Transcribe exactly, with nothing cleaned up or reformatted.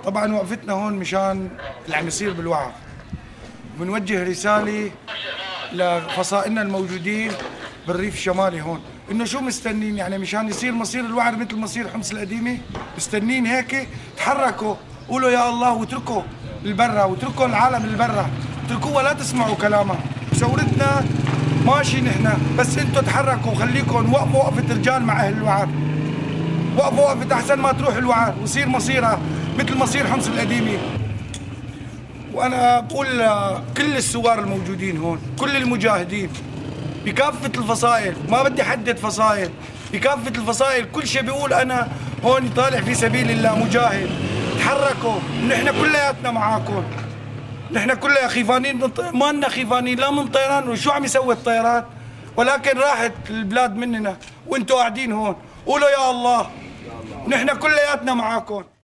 طبعا وقفتنا هون مشان اللي عم يصير بالوعر. بنوجه رسالة لفصائلنا الموجودين بالريف الشمالي هون، انه شو مستنين يعني مشان يصير مصير الوعر مثل مصير حمص القديمة؟ مستنين هيك؟ تحركوا، قولوا يا الله واتركوا البرة واتركوا العالم البرة، اتركوها لا تسمعوا كلامها. ثورتنا ماشي نحن، بس انتوا تحركوا وخليكم وقفوا وقفة رجال مع اهل الوعر. وقفوا وقفة احسن ما تروح الوعر ويصير مصيرها مثل مصير حمص القديمة. وانا بقول لكل الثوار الموجودين هون، كل المجاهدين بكافة الفصائل، ما بدي احدد فصائل، بكافة الفصائل كل شيء بيقول انا هون طالع في سبيل الله مجاهد. تحركوا، نحن كلياتنا معاكم، نحن كلنا خيفانين من طي... ما لنا خيفانين لا من طيران، وشو عم يسوي الطيران؟ ولكن راحت البلاد مننا وانتم قاعدين هون، قولوا يا الله، نحن كلياتنا معاكم.